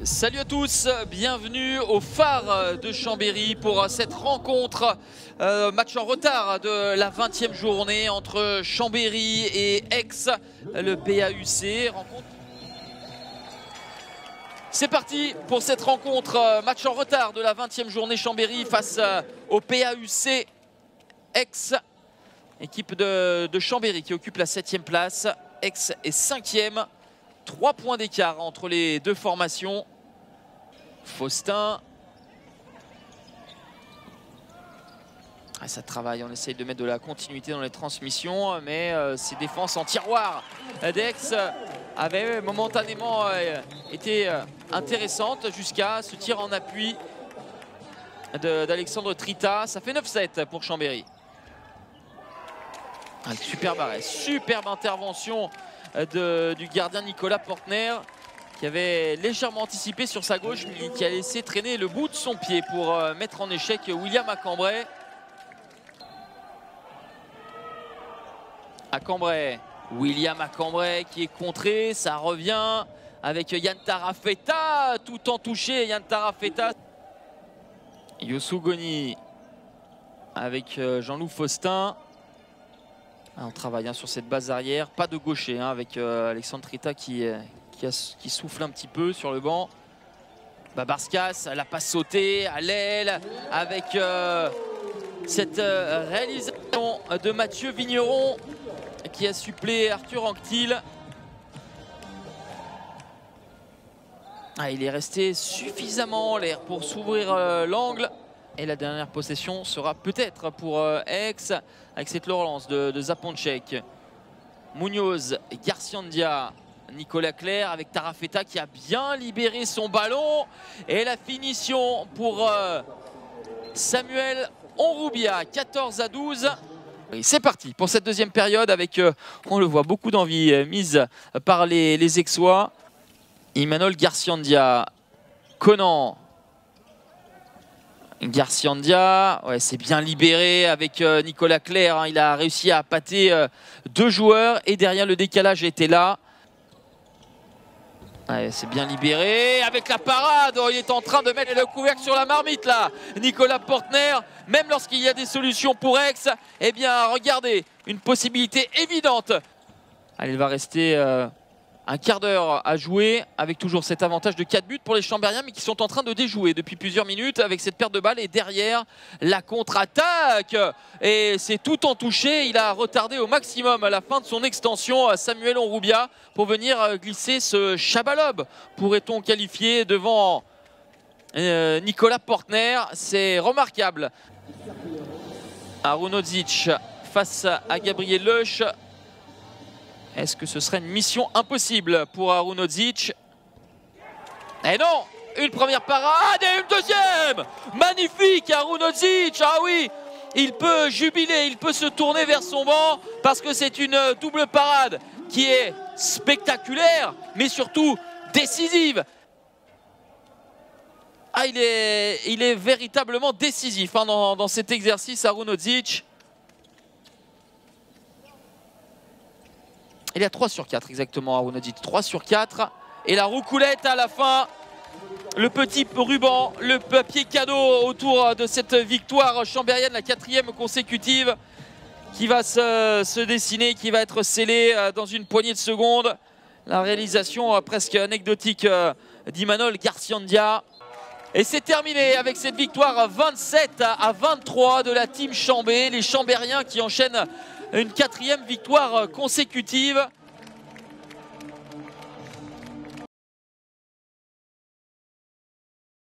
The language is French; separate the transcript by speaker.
Speaker 1: Salut à tous, bienvenue au phare de Chambéry pour cette rencontre, match en retard de la 20e journée entre Chambéry et Aix, le PAUC. C'est parti pour cette rencontre, match en retard de la 20e journée Chambéry face au PAUC Aix, équipe de Chambéry qui occupe la 7e place, Aix est 5e. 3 points d'écart entre les deux formations. Faustin. Ça travaille, on essaye de mettre de la continuité dans les transmissions, mais ces défenses en tiroir d'Aix avaient momentanément été intéressantes jusqu'à ce tir en appui d'Alexandre Trita. Ça fait 9-7 pour Chambéry. Superbe arrêt, superbe intervention du gardien Nicolas Portner qui avait légèrement anticipé sur sa gauche mais qui a laissé traîner le bout de son pied pour mettre en échec William Acambray. William Acambray qui est contré, ça revient avec Yann Tarafeta, tout en touché Yann Tarafeta. Yossou Goni avec Jean-Loup Faustin. On travaille sur cette base arrière, pas de gaucher avec Alexandre Trita qui souffle un petit peu sur le banc. Babarskas, la passe sautée à l'aile avec cette réalisation de Mathieu Vigneron qui a supplé Arthur Anctil. Il est resté suffisamment en l'air pour s'ouvrir l'angle. Et la dernière possession sera peut-être pour Aix avec cette relance de Zaponchek. Munoz, Garciandia, Nicolas Clerc avec Tarafeta qui a bien libéré son ballon. Et la finition pour Samuel Onroubia, 14-12. C'est parti pour cette deuxième période avec, on le voit, beaucoup d'envie mise par les Aixois. Imanol Garciandia, Conan. Garciandia, c'est bien libéré avec Nicolas Clerc. Il a réussi à appâter deux joueurs et derrière le décalage était là. C'est bien libéré avec la parade. Il est en train de mettre le couvercle sur la marmite là. Nicolas Portner, même lorsqu'il y a des solutions pour Aix, eh bien regardez, une possibilité évidente. Il va rester un quart d'heure à jouer avec toujours cet avantage de 4 buts pour les Chambériens mais qui sont en train de déjouer depuis plusieurs minutes avec cette perte de balle et derrière la contre-attaque et c'est tout en touché. Il a retardé au maximum à la fin de son extension Samuel Onroubia pour venir glisser ce Chabalob, pourrait-on qualifier, devant Nicolas Portner. C'est remarquable. Arunodzic face à Gabriel Leuch. Est-ce que ce serait une mission impossible pour Arunodzic? Et non, une première parade et une deuxième. Magnifique Arunodzic. Ah oui, il peut jubiler, il peut se tourner vers son banc parce que c'est une double parade qui est spectaculaire mais surtout décisive. Il est véritablement décisif dans cet exercice, Arunodzic. Il est à 3 sur 4 exactement, Arunodzic, 3 sur 4. Et la roucoulette à la fin, le petit ruban, le papier cadeau autour de cette victoire chambérienne, la 4e consécutive, qui va se dessiner, qui va être scellée dans une poignée de secondes. La réalisation presque anecdotique d'Imanol Garciandia. Et c'est terminé avec cette victoire 27-23 de la team Chambé. Les Chambériens qui enchaînent une 4e victoire consécutive.